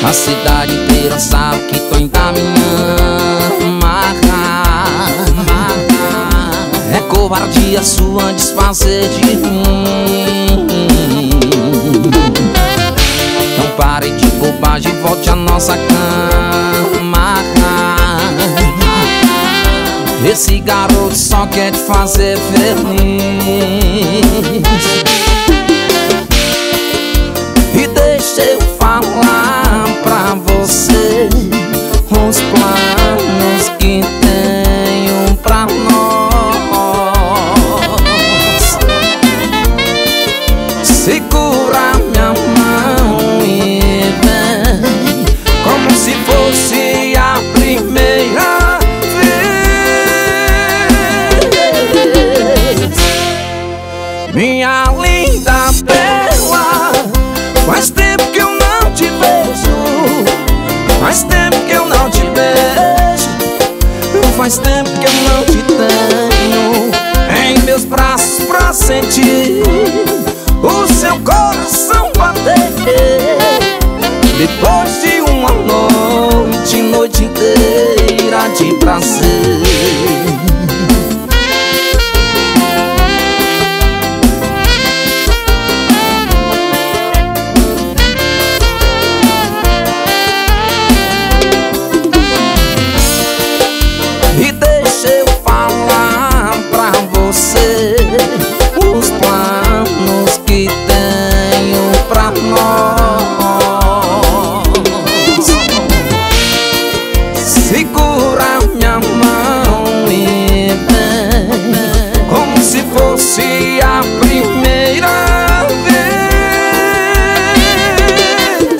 A cidade inteira sabe que tô encaminhando. É covardia sua desfazer de mim. Não pare de bobagem, volte à nossa cama. Esse garoto só quer te fazer feliz. E deixa eu falar pra você os planos que tenho pra nós. Segura minha mão e vem, como se fosse a primeira vez. Minha linda bela, faz tempo que eu não te vejo. Faz tempo que eu não te beijo. Faz tempo que eu não te tenho em meus braços pra sentir o seu coração bater. Depois de uma noite, noite inteira de prazer. E deixa eu falar pra você os planos que tenho pra nós. Segura minha mão e vem, como se fosse a primeira vez.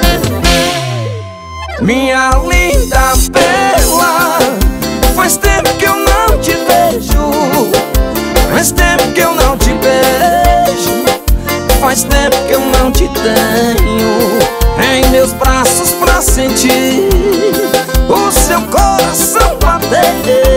Minha linda bela, faz tempo que eu não te vejo. Faz tempo que eu não te beijo. Faz tempo que eu não te tenho em meus braços pra sentir o seu coração bater.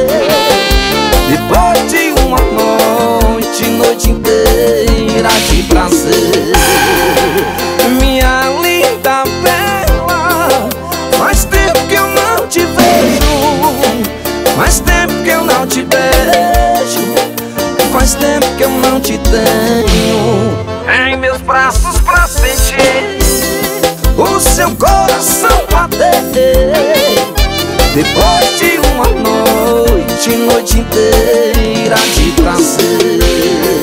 Depois de uma noite, noite inteira de prazer. Minha linda bela, faz tempo que eu não te vejo. Faz tempo que eu não te beijo. Faz tempo que eu não te tenho em meus braços pra sentir o seu coração bater. Depois de uma noite, noite inteira de prazer.